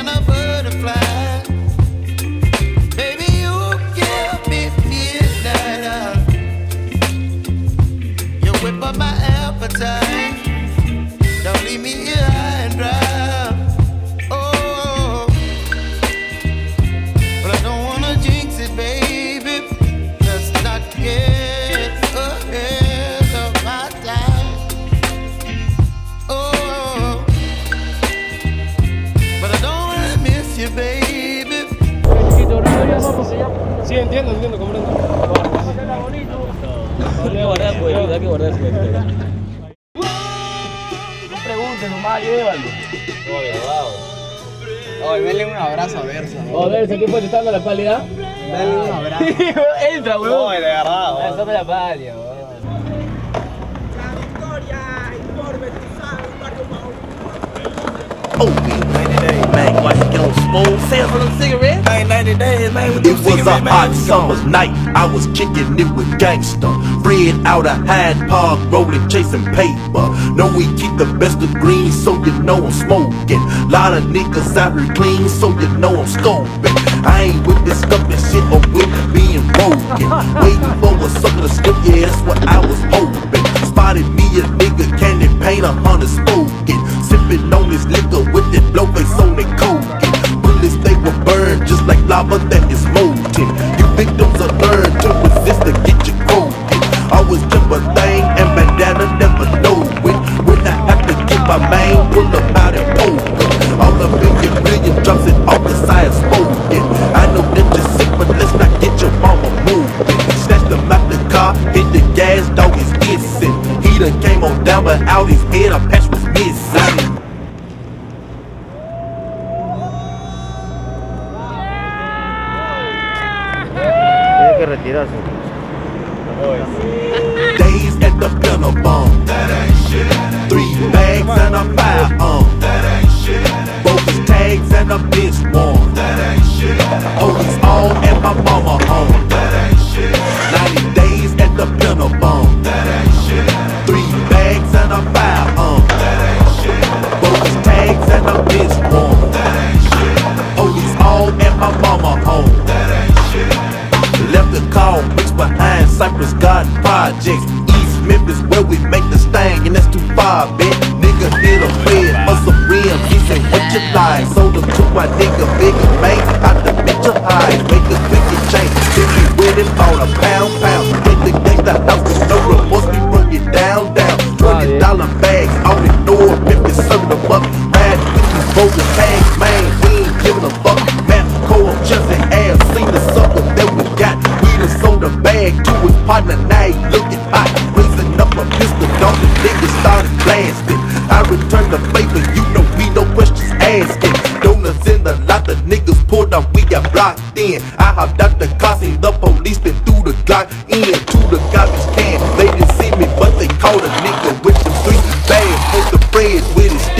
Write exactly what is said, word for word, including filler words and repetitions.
than a butterfly. Baby, you give me midnight. You whip up my appetite. Don't leave me here high and dry. Oh, but I don't wanna jinx it, baby. Let's not get ahead of my time. Oh, but I don't wanna miss you, baby. Sí, entiendo, entiendo, comprendo. Hay que guardar fuego, hay que guardar fuego. No preguntes nomás, llévalo. Oye, wow. Oye, denle un abrazo a Versa. Oh, Versa, ¿qué fue? ¿Te está dando la pálida? Dale un abrazo. Entra, weón. Oye, de verdad, weón. Dame la pálida, weón. ninety days, man, watch it get on smooth. Sales for them cigarettes. Man, ninety days, man, with them cigarettes. It was a hot summer's night. I was kicking it with gangsta. Fred out of Hyde Park, rolling, chasing paper. Know we keep the best of green, so you know I'm smoking. Lot of niggas out here clean, so you know I'm scoping. I ain't with this stuff and shit, or with being broken. Waiting for a sucker to skip, yeah, that's what I was hoping. Spotted me a nigga, candy paint, a hundred spoken. Sipping on this liquor with that blow face on it coking. Bullets they will burn just like lava that is molten. You victims are learned to resist to get you broken. Always keep a thing and bandana never know it. When I have to get my main, pull up out and poker. All up in your million drops it off the side spoken. I know that you're sick, but let's not get your mama moving. Snatch them out the car, hit the gas, dog is missing. He done came on down, but out his head a patch was missing. Retirarse. Days at the piano bomb. That ain't shit. Three bags and a firearm. That ain't shit. Bogus tags and a bitch warm. That ain't shit. Police on and my mama home. That ain't shit. Ninety days at the piano bomb. That ain't shit. Three bags and a firearm. That ain't shit. Bogus tags and a bitch warm. That ain't shit. Police on and my mama home. That ain't shit. Left the call, mixed behind Cypress Garden Projects. East Memphis where we make the stain, and that's too far, bitch. Nigga hit a bed for some rims, he said what you like. Sold them to my nigga, bigger man, out the picture high. Make a quick change, if he with it, bought a pound, pound. Hit the gangsta house with no remorse, we bring it down, down. Twenty dollar bags, all the door, Memphis serve them up. Ride with these bogus tags, man, we ain't giving a fuck. Man, cold chest and ass, seen the sucker that we got. We done sold a bag to his partner, now he looking hot. Raising up a pistol, dog, the niggas started blasting. I returned the favor, you know we no questions asking. Donuts in the lot, the niggas pulled up, we got blocked in. I hopped out the car, seen the police, then threw the Glock into the garbage can. They didn't see me, but they caught a nigga with them three bags. Put the bread with his